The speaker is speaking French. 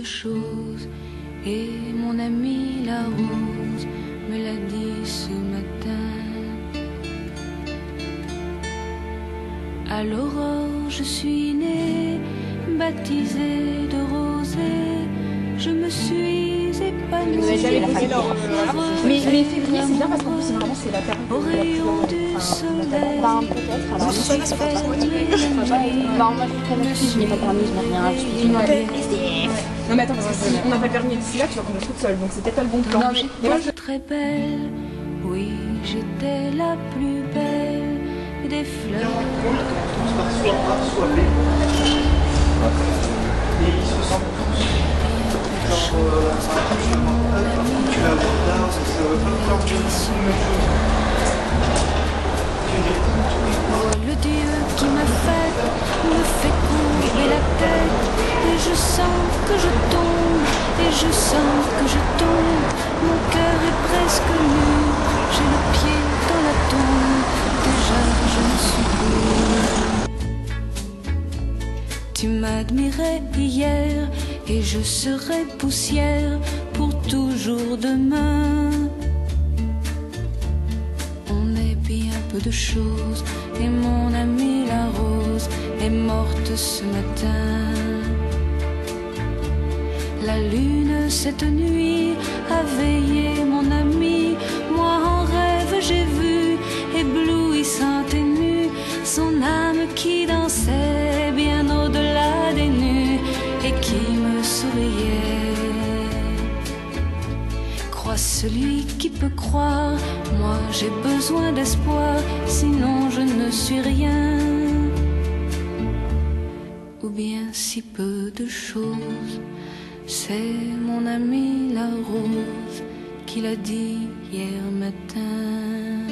chose, et mon amie la rose me l'a dit ce matin. À l'aurore je suis née, baptisée de rosée, je me suis épanouie. Vous n'avez jamais posé l'or. Mais février, c'est bien parce qu'en plus, vraiment, c'est la période au rayon du soleil. peut-être. Alors, je sais pas, c'est pour ça. Non, moi, je n'ai pas permis, je n'ai rien. Je suis une SDF. Non, mais attends, parce que si on n'a pas le permis d'ici là, tu vas conduire toute seule, donc c'est peut-être pas le bon plan. Non, mais Très belle, oui, j'étais la plus belle des fleurs. Et ils se sentent tous tu vas voir là, ça veut pas faire le Dieu qui m'a faite me fait courber la tête, et je sens que je tombe, et je sens que je tombe. Mon cœur est presque nu, j'ai le pied dans la tombe, déjà je me suis pris. Tu m'admirais hier, et je serai poussière pour toujours demain. On est bien peu de choses, et mon amie la rose est morte ce matin. La lune cette nuit a veillé mon ami, moi en rêve j'ai vu, éblouissante et nue, son âme qui dansait bien au-delà des nues et qui me souriait. Crois celui qui peut croire, moi j'ai besoin d'espoir, sinon je ne suis rien, ou bien si peu de choses. C'est mon amie la rose qui l'a dit hier matin.